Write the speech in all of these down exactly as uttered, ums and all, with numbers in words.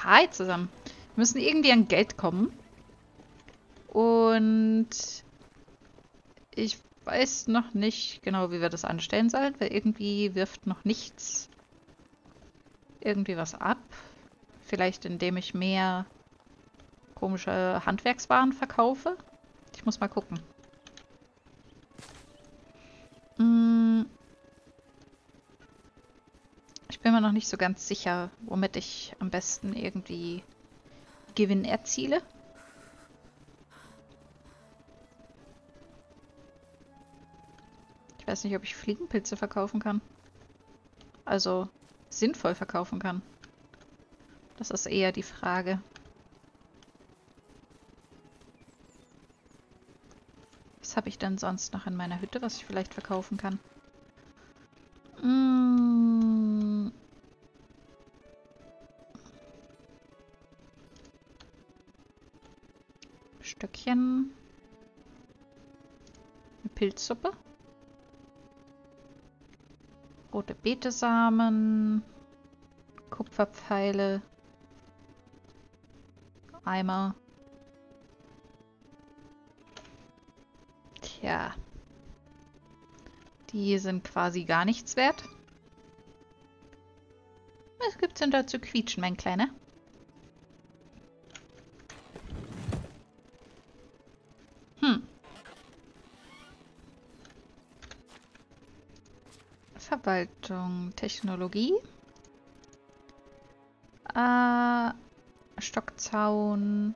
Hi zusammen. Wir müssen irgendwie an Geld kommen. Und ich weiß noch nicht genau, wie wir das anstellen sollen, weil irgendwie wirft noch nichts irgendwie was ab. Vielleicht indem ich mehr komische Handwerkswaren verkaufe. Ich muss mal gucken. Hm. Ich bin mir noch nicht so ganz sicher, womit ich am besten irgendwie Gewinn erziele. Ich weiß nicht, ob ich Fliegenpilze verkaufen kann. Also sinnvoll verkaufen kann. Das ist eher die Frage. Was habe ich denn sonst noch in meiner Hütte, was ich vielleicht verkaufen kann? Mmh. Stöckchen. Eine Pilzsuppe. Rote Betesamen. Kupferpfeile. Eimer. Tja. Die sind quasi gar nichts wert. Was gibt's denn da zu quietschen, mein Kleiner? Hm. Verwaltung, Technologie. Äh, Stockzaun.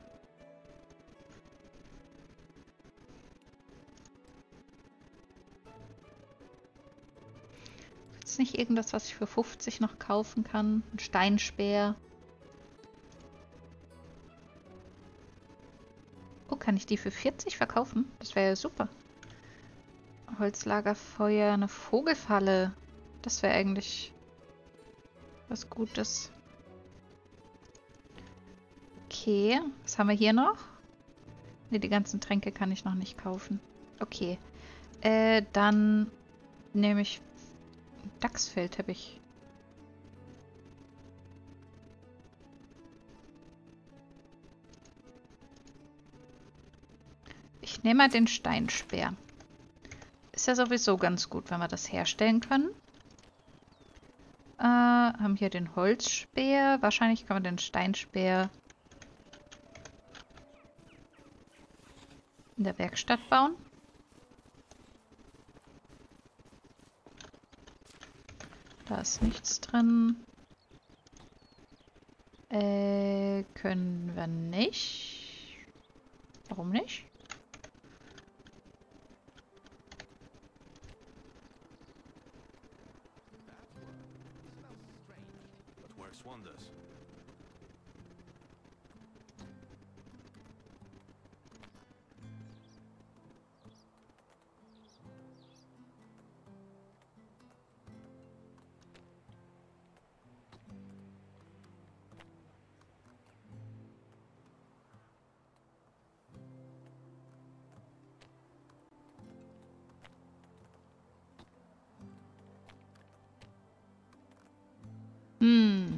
Ist nicht irgendwas, was ich für fünfzig noch kaufen kann? Ein Steinspeer. Oh, kann ich die für vierzig verkaufen? Das wäre ja super. Holzlagerfeuer, eine Vogelfalle. Das wäre eigentlich was Gutes. Okay, was haben wir hier noch? Ne, die ganzen Tränke kann ich noch nicht kaufen. Okay, äh, dann nehme ich Dachsfellteppich. Ich nehme mal den Steinspeer. Ist ja sowieso ganz gut, wenn wir das herstellen können. Äh, haben hier den Holzspeer. Wahrscheinlich kann man den Steinspeer in der Werkstatt bauen. Da ist nichts drin. Äh, können wir nicht. Warum nicht? Wonders. Hm.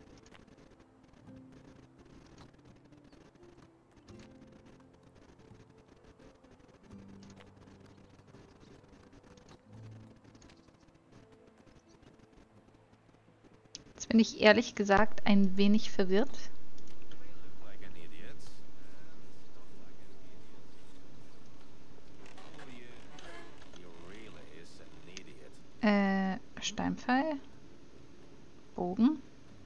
Jetzt bin ich ehrlich gesagt ein wenig verwirrt. Äh, Steinpfeil. Bogen.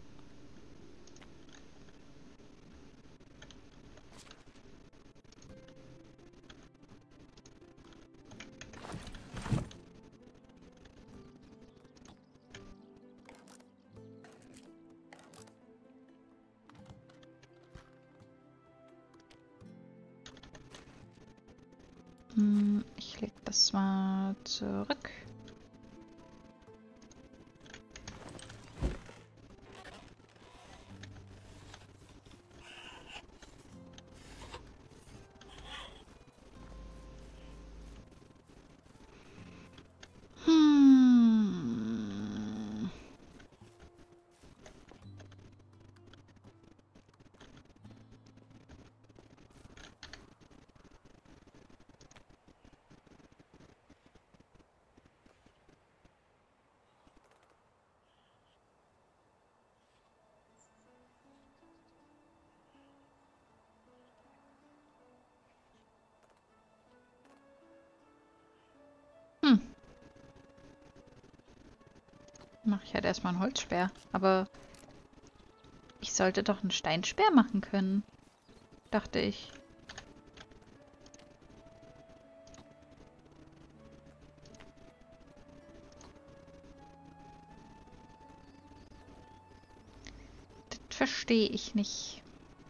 Hm, ich leg das mal zurück. Hm. mache ich halt erstmal einen Holzspeer. Aber ich sollte doch einen Steinspeer machen können, dachte ich. Das verstehe ich nicht.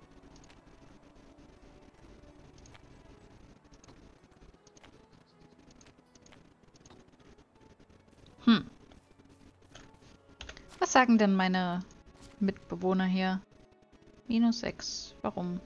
Hm. Was sagen denn meine Mitbewohner hier? Minus sechs. Warum?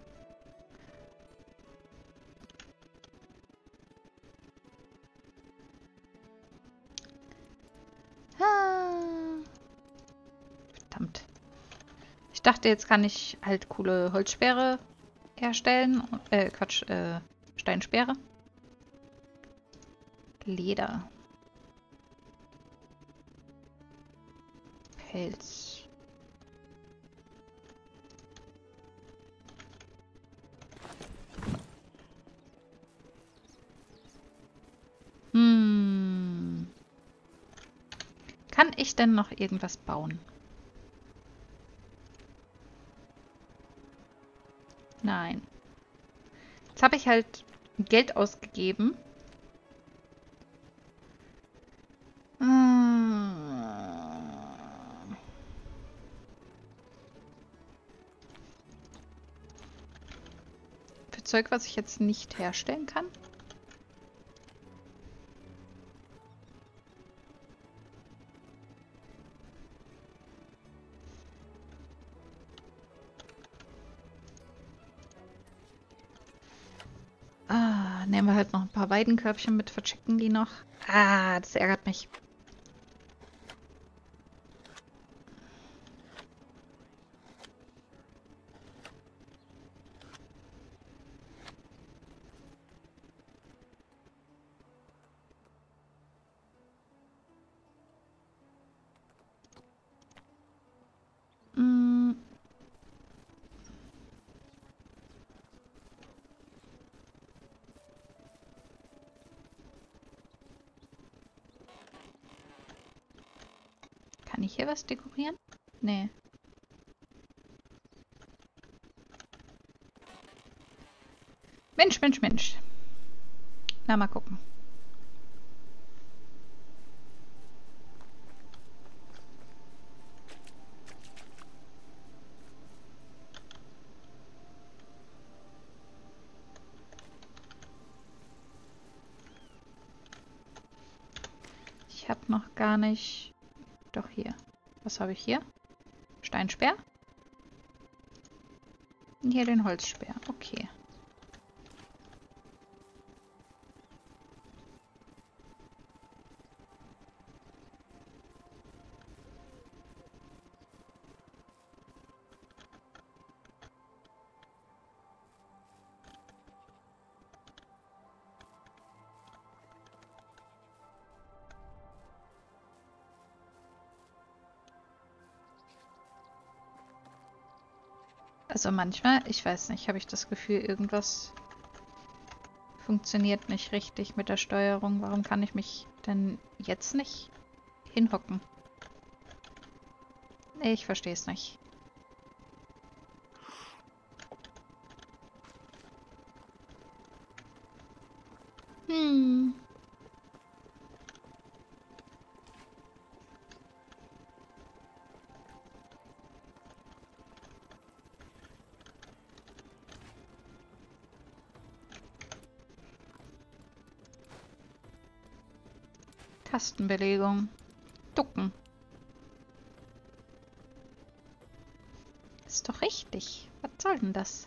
Ah. Verdammt. Ich dachte, jetzt kann ich halt coole Holzspeere herstellen. Äh, Quatsch, äh, Steinspeere. Leder. Pelz. Hm. Kann ich denn noch irgendwas bauen? Nein. Jetzt habe ich halt Geld ausgegeben. Für Zeug, was ich jetzt nicht herstellen kann. Ah, nehmen wir halt noch ein paar Weidenkörbchen mit, verchecken die noch. Ah, das ärgert mich. Hm. Kann ich hier was dekorieren? Nee. Mensch, Mensch, Mensch. Na, mal gucken. Ich habe noch gar nicht... Doch hier. Was habe ich hier? Steinspeer? Und hier den Holzspeer. Okay. Also manchmal, ich weiß nicht, habe ich das Gefühl, irgendwas funktioniert nicht richtig mit der Steuerung. Warum kann ich mich denn jetzt nicht hinhocken? Ich verstehe es nicht. Hm. Tastenbelegung. Ducken. Ist doch richtig. Was soll denn das?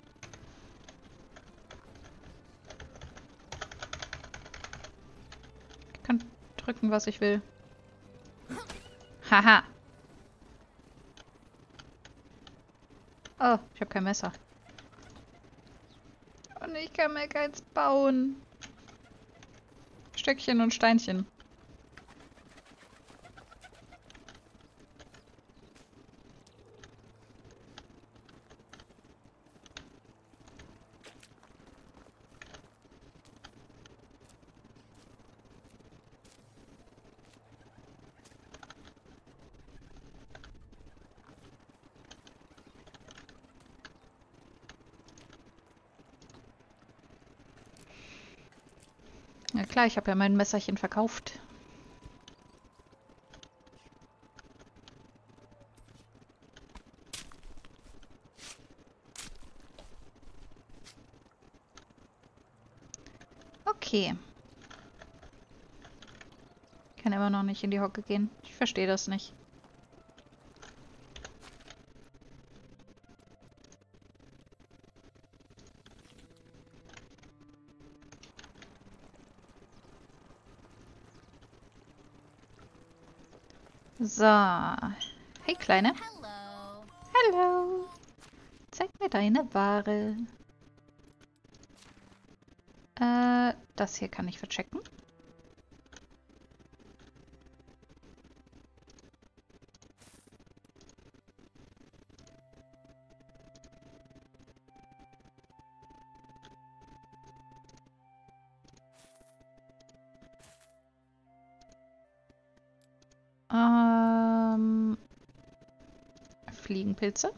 Ich kann drücken, was ich will. Haha. Oh, ich habe kein Messer. Und ich kann mir keins bauen. Stöckchen und Steinchen. Na klar, ich habe ja mein Messerchen verkauft. Okay. Kann immer noch nicht in die Hocke gehen. Ich verstehe das nicht. So. Hey, Kleine. Hello. Hallo. Zeig mir deine Ware. Äh, das hier kann ich verchecken. Ähm, Fliegenpilze.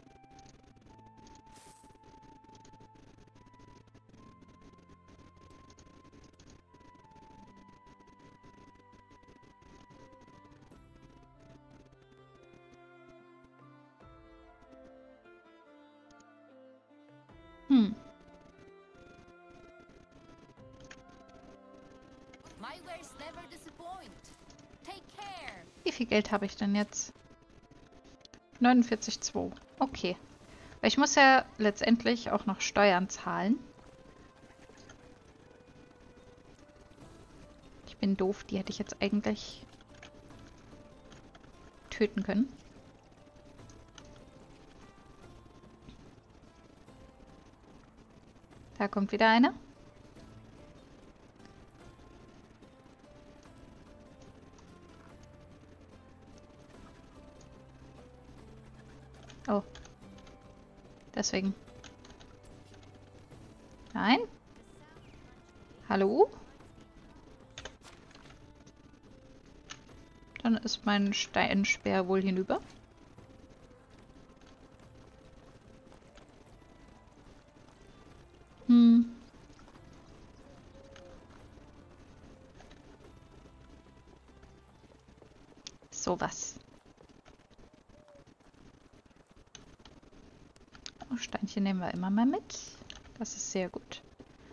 Hm. My wares never disappoint. Take care. Wie viel Geld habe ich denn jetzt? neunundvierzig Komma zwei. Okay. Weil ich muss ja letztendlich auch noch Steuern zahlen. Ich bin doof, die hätte ich jetzt eigentlich töten können. Da kommt wieder eine. Oh. Deswegen. Nein. Hallo? Dann ist mein Steinspeer wohl hinüber. Hm. Sowas. Oh, Steinchen nehmen wir immer mal mit. Das ist sehr gut.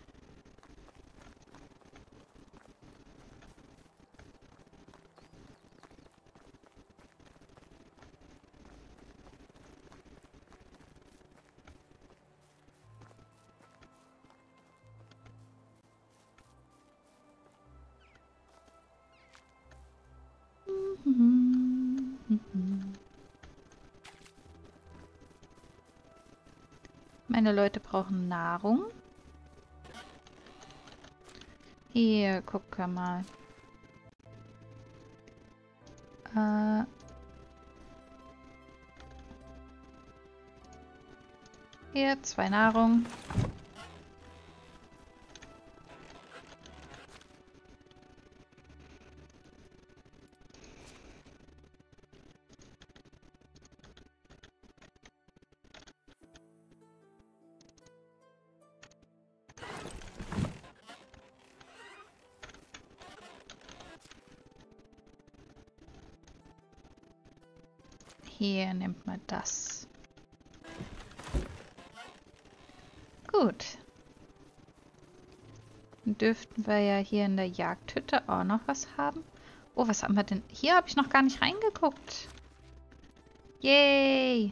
Meine Leute brauchen Nahrung. Hier, guck mal. Äh. Hier, zwei Nahrung. Hier nimmt man das. Gut. Dann dürften wir ja hier in der Jagdhütte auch noch was haben. Oh, was haben wir denn? Hier habe ich noch gar nicht reingeguckt. Yay!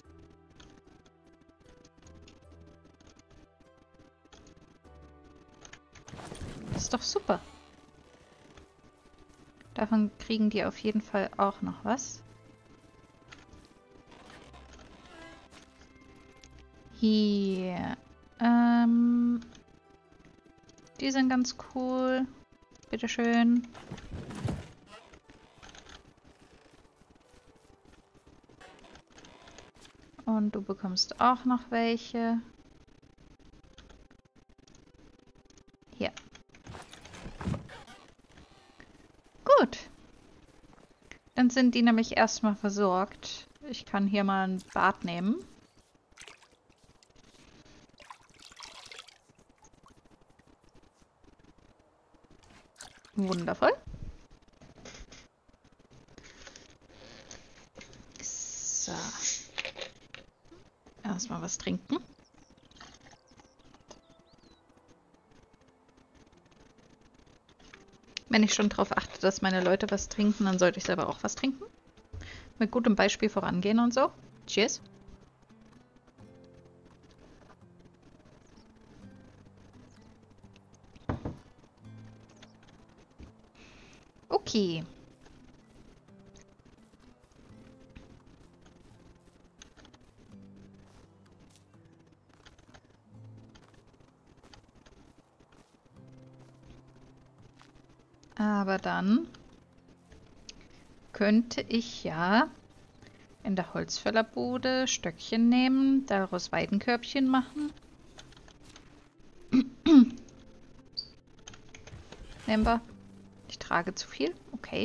Das ist doch super. Davon kriegen die auf jeden Fall auch noch was. Hier. Ähm, die sind ganz cool. Bitteschön. Und du bekommst auch noch welche. Hier. Gut. Dann sind die nämlich erstmal versorgt. Ich kann hier mal ein Bad nehmen. Wundervoll. So. Erstmal was trinken. Wenn ich schon darauf achte, dass meine Leute was trinken, dann sollte ich selber auch was trinken. Mit gutem Beispiel vorangehen und so. Cheers. Okay. Aber dann könnte ich ja in der Holzfällerbude Stöckchen nehmen, daraus Weidenkörbchen machen. Nehmen wir. Ich trage zu viel. Okay.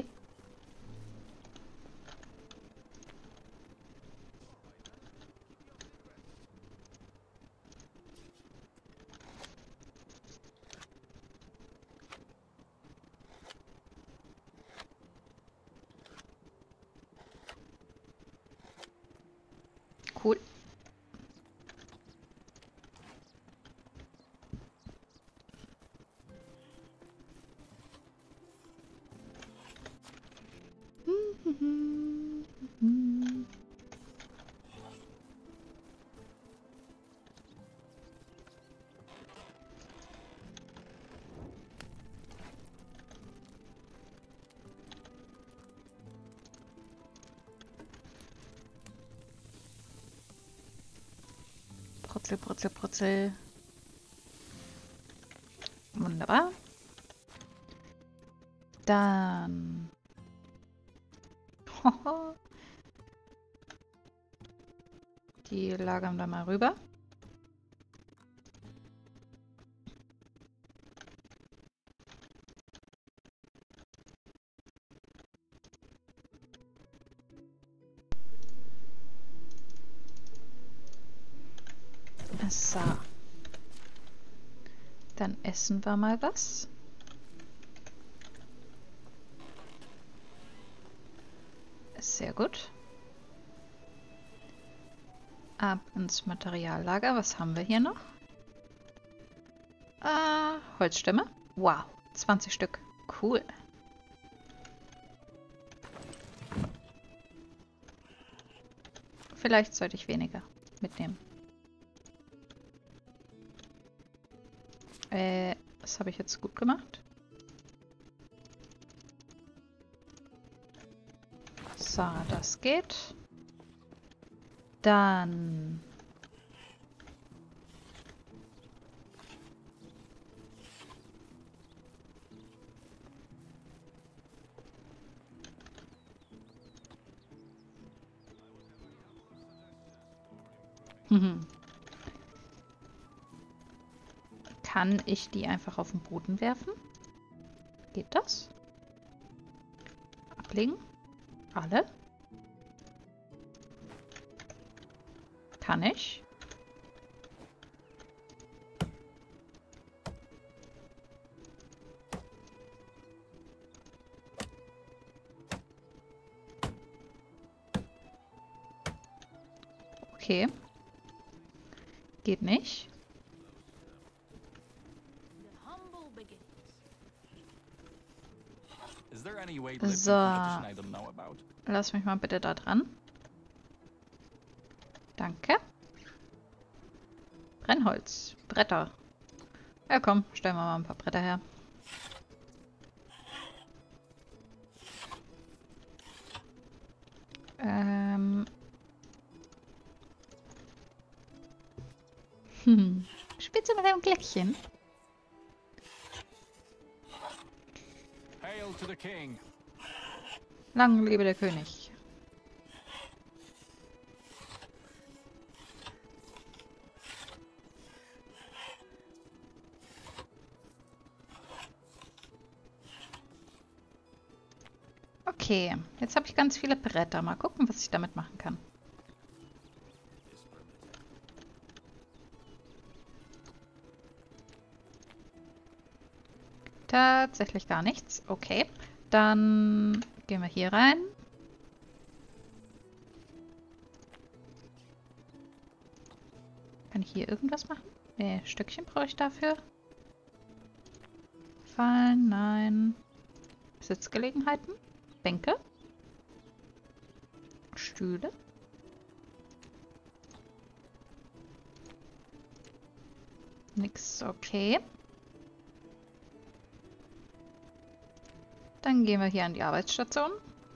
Cool. Brutzel, brutzel, brutzel. Wunderbar. Dann. Die lagern wir mal rüber. So. Dann essen wir mal was. Sehr gut. Ab ins Materiallager. Was haben wir hier noch? Ah, Holzstämme. Wow, zwanzig Stück. Cool. Vielleicht sollte ich weniger mitnehmen. Äh, das habe ich jetzt gut gemacht. So, das geht. Dann... Mhm. Kann ich die einfach auf den Boden werfen? Geht das? Ablegen? Alle? Kann ich? Okay. Geht nicht. So. Lass mich mal bitte da dran. Danke. Brennholz. Bretter. Ja komm, stellen wir mal ein paar Bretter her. Ähm. Hm. Spielst du mit einem Glöckchen? Hail to the king. Lang lebe der König. Okay, jetzt habe ich ganz viele Bretter. Mal gucken, was ich damit machen kann. Tatsächlich gar nichts. Okay. Dann gehen wir hier rein. Kann ich hier irgendwas machen? Nee, Stückchen brauche ich dafür. Fallen, nein. Sitzgelegenheiten. Bänke. Stühle. Nix, okay. Dann gehen wir hier an die Arbeitsstation.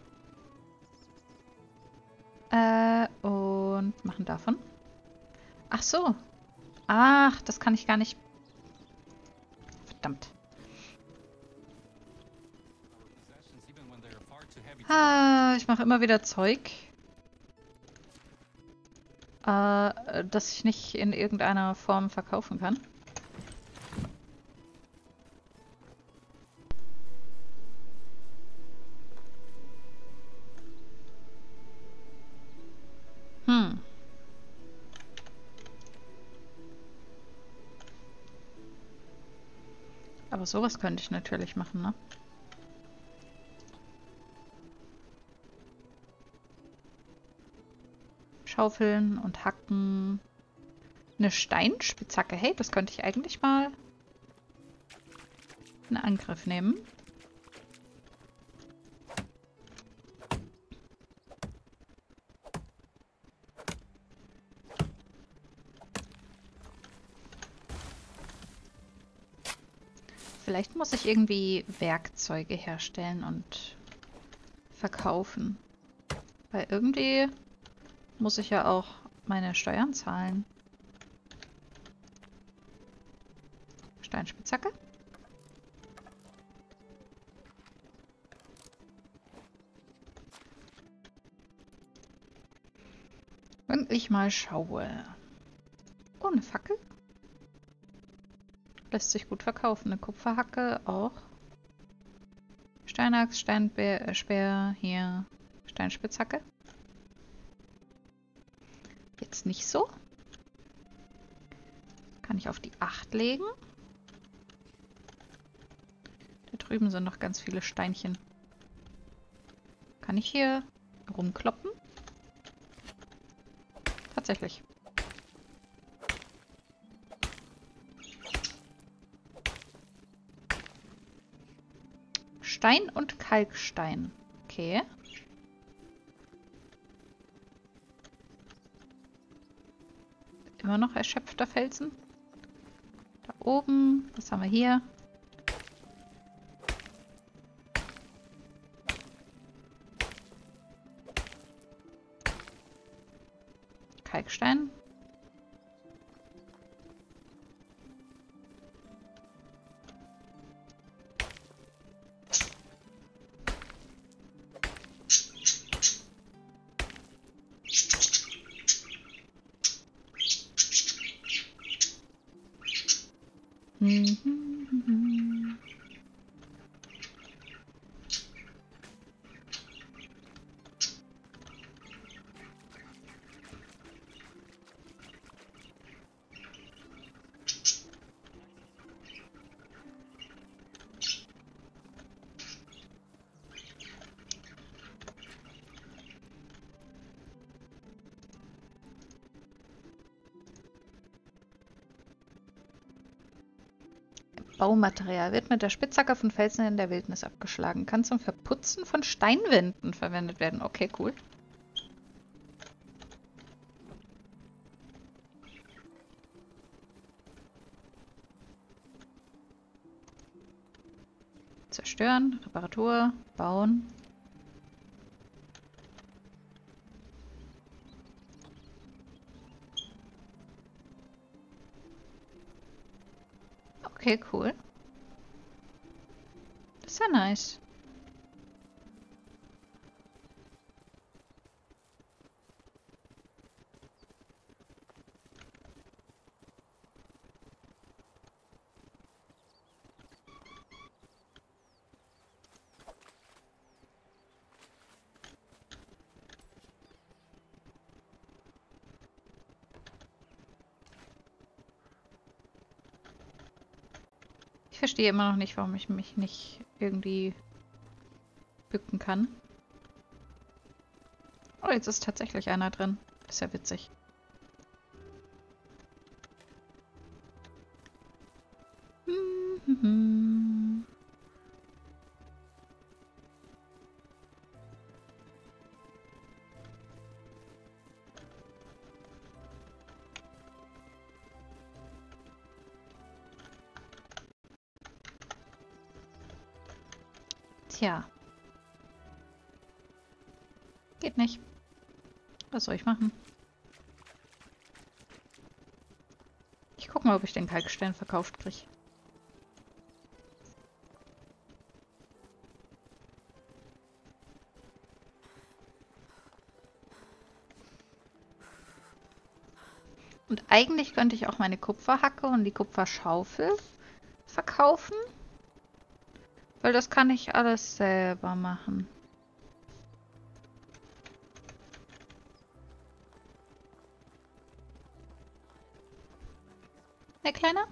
Äh, und machen davon. Ach so. Ach, das kann ich gar nicht. Verdammt. Ah, ich mache immer wieder Zeug, äh, das ich nicht in irgendeiner Form verkaufen kann. Hm. Aber sowas könnte ich natürlich machen, ne? Schaufeln und Hacken. Eine Steinspitzhacke. Hey, das könnte ich eigentlich mal in Angriff nehmen. Vielleicht muss ich irgendwie Werkzeuge herstellen und verkaufen. Weil irgendwie muss ich ja auch meine Steuern zahlen. Steinspitzhacke. Wenn ich mal schaue. Oh, eine Fackel. Lässt sich gut verkaufen. Eine Kupferhacke auch. Steinachs, Steinspeer, hier Steinspitzhacke. Jetzt nicht so. Kann ich auf die acht legen. Da drüben sind noch ganz viele Steinchen. Kann ich hier rumkloppen? Tatsächlich. Stein und Kalkstein. Okay. Immer noch erschöpfter Felsen. Da oben. Was haben wir hier? Kalkstein. Mhm. Baumaterial wird mit der Spitzhacke von Felsen in der Wildnis abgeschlagen. Kann zum Verputzen von Steinwänden verwendet werden. Okay, cool. Zerstören, Reparatur, bauen. Okay, cool. Das ist ja nice. Ich verstehe immer noch nicht, warum ich mich nicht irgendwie bücken kann. Oh, jetzt ist tatsächlich einer drin. Ist ja witzig. Mhm. Tja. Geht nicht. Was soll ich machen? Ich gucke mal, ob ich den Kalkstein verkauft kriege. Und eigentlich könnte ich auch meine Kupferhacke und die Kupferschaufel verkaufen. Weil das kann ich alles selber machen. Der Kleine?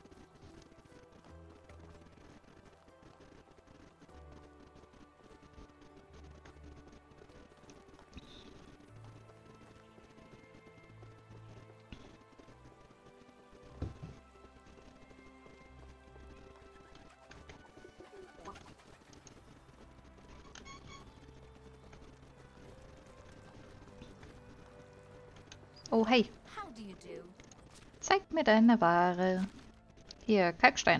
Oh, hey. How do you do? Zeig mir deine Ware. Hier, Kalkstein.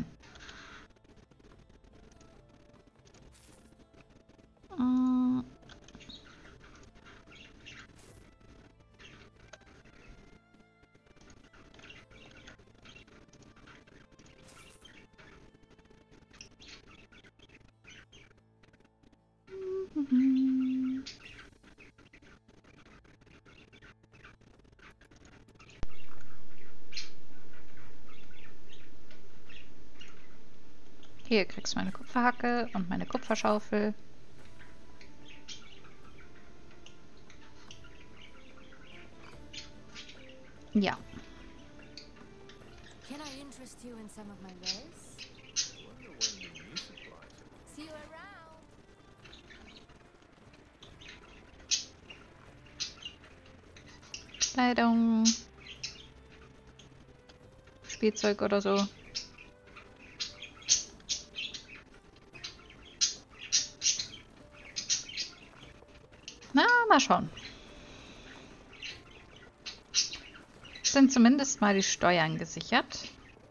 Mm. Mhm. Hier kriegst du meine Kupferhacke und meine Kupferschaufel. Ja. Can I interest you in some of my wares? Wonder when the new supplies are. See you around. Kleidung. Spielzeug oder so. Na, mal schauen. Sind zumindest mal die Steuern gesichert.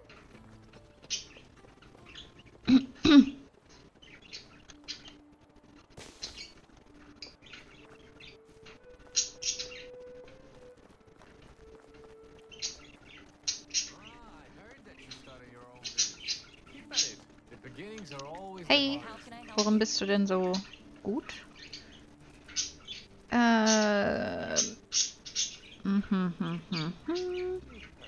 Ah, I heard that you started your own business. Keep at it. The beginnings are always Hey, the How hardest. can I help? worin bist du denn so gut? Äh. Mhm, mhm, mhm.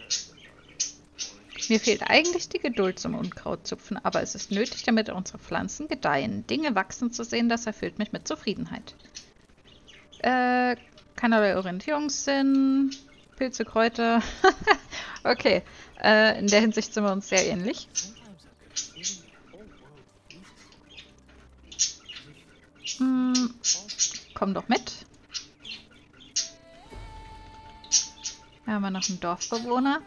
Mir fehlt eigentlich die Geduld zum Unkrautzupfen, aber es ist nötig, damit unsere Pflanzen gedeihen. Dinge wachsen zu sehen, das erfüllt mich mit Zufriedenheit. Äh, keinerlei Orientierungssinn. Pilze, Kräuter. Okay, äh, in der Hinsicht sind wir uns sehr ähnlich. Sometimes I get a feeling the whole world is Hm, komm doch mit. Hier haben wir noch einen Dorfbewohner.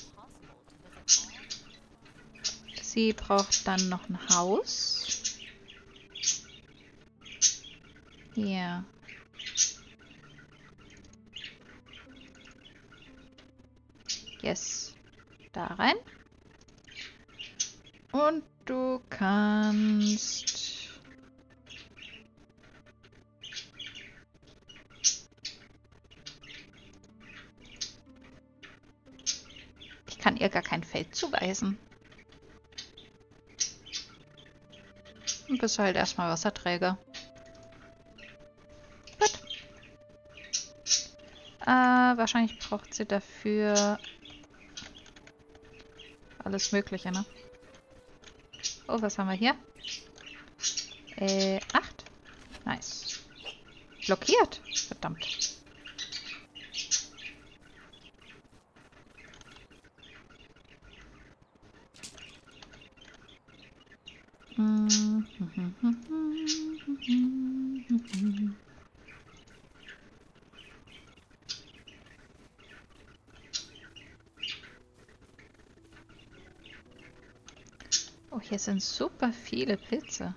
Sie braucht dann noch ein Haus. Hier. Yes. Da rein. Und du kannst... Ich kann ihr gar kein Feld zuweisen. Und bist halt erstmal Wasserträger. Gut. Äh, wahrscheinlich braucht sie dafür alles Mögliche, ne? Oh, was haben wir hier? Äh, acht. Nice. Blockiert. Verdammt. Oh, hier sind super viele Pilze.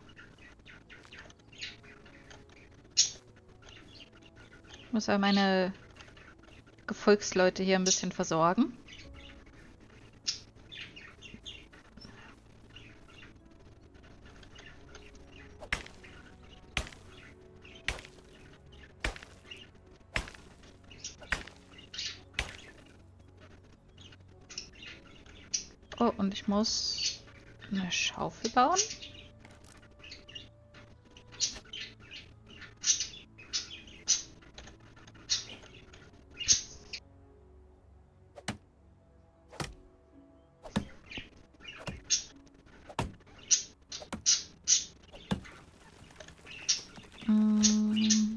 Ich muss ja meine Gefolgsleute hier ein bisschen versorgen. Oh, und ich muss eine Schaufel bauen. Hm.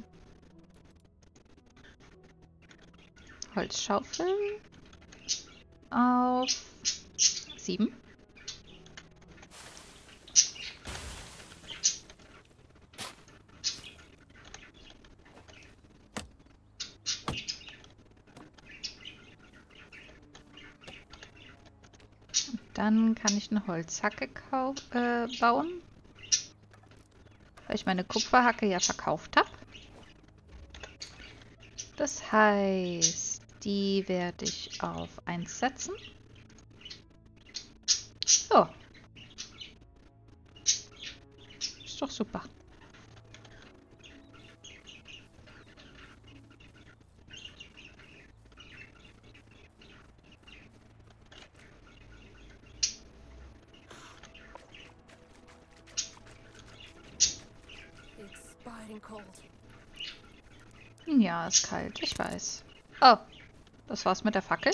Holzschaufeln auf sieben. Dann kann ich eine Holzhacke äh, bauen, weil ich meine Kupferhacke ja verkauft habe. Das heißt, die werde ich auf eins setzen. So. Ist doch super. It's biting cold. Ja, ist kalt, ich weiß. Oh, das war's mit der Fackel.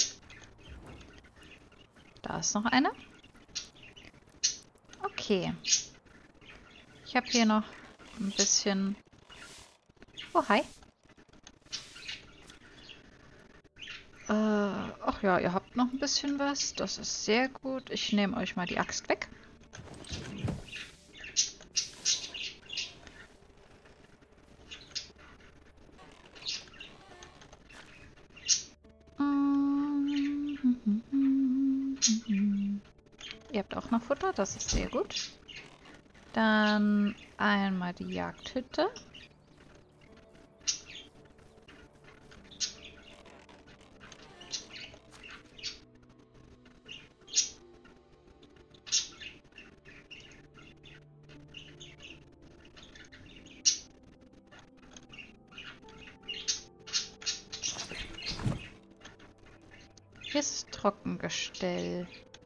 Da ist noch eine. Okay. Ich habe hier noch ein bisschen... Oh, hi. Äh, ach ja, ihr habt noch ein bisschen was. Das ist sehr gut. Ich nehme euch mal die Axt weg. Ihr habt auch noch Futter, das ist sehr gut. Dann einmal die Jagdhütte. Hier ist das Trockengestell.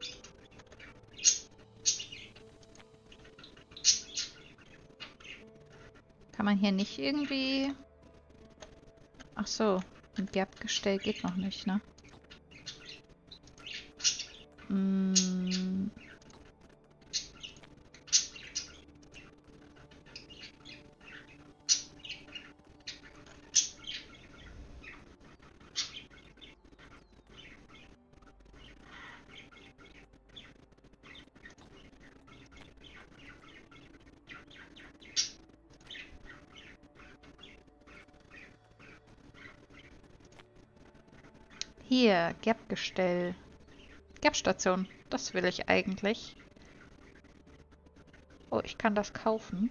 Kann man hier nicht irgendwie... Ach so, ein Gerbgestell geht noch nicht, ne? Mm. Hier, Gerbgestell. Gerbstation. Das will ich eigentlich. Oh, ich kann das kaufen.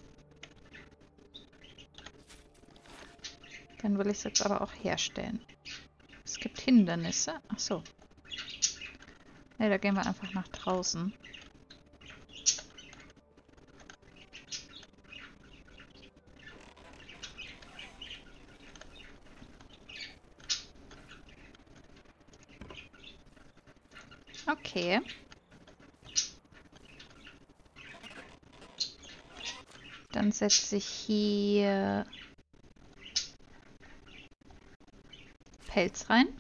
Dann will ich es jetzt aber auch herstellen. Es gibt Hindernisse. Ach so. Ne, da gehen wir einfach nach draußen. Okay. Dann setze ich hier Pelz rein.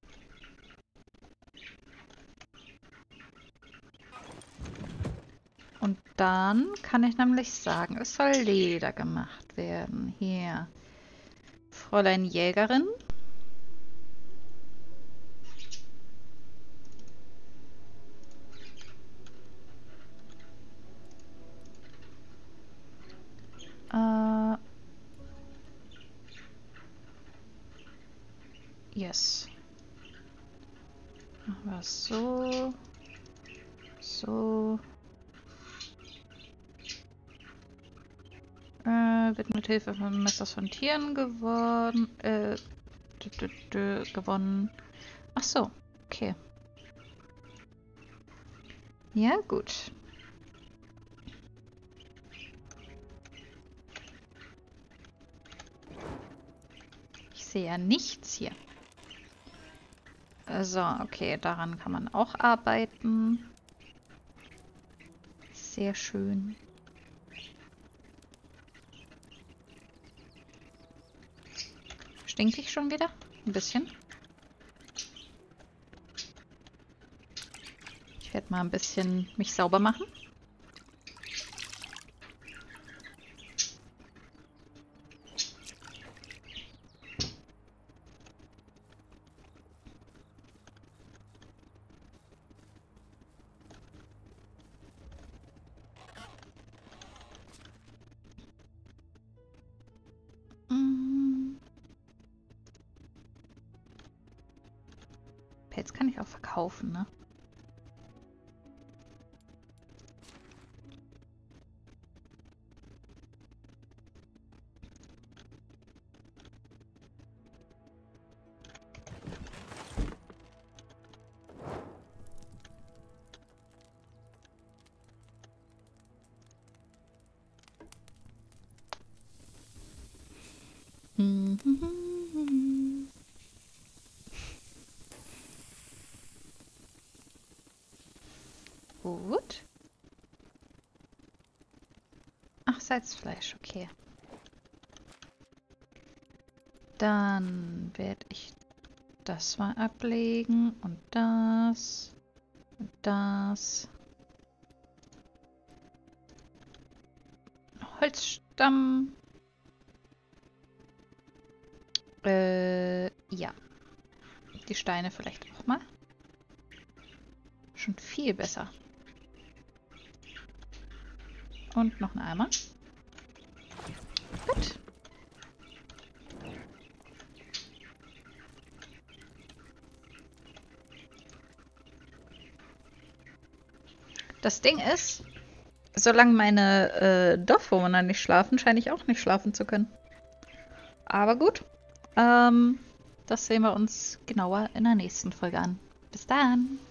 Und dann kann ich nämlich sagen, es soll Leder gemacht werden. Hier. Fräulein Jägerin. Äh. Yes. Machen wir es so. So. wird mit Hilfe von Messers von Tieren geworden. Äh, dü, dü, dü, gewonnen. Ach so, okay. Ja, gut. Ich sehe ja nichts hier. So, okay, daran kann man auch arbeiten. Sehr schön. Stinke ich schon wieder? Ein bisschen. Ich werde mal ein bisschen mich sauber machen. Pelz kann ich auch verkaufen, ne? Gut. Ach, Salzfleisch, okay. Dann werde ich das mal ablegen und das und das. Holzstamm. Äh, ja. Die Steine vielleicht auch mal. Schon viel besser. Und noch ein Eimer. Gut. Das Ding ist, solange meine äh, Dorfbewohner nicht schlafen, scheine ich auch nicht schlafen zu können. Aber gut. Ähm, das sehen wir uns genauer in der nächsten Folge an. Bis dann!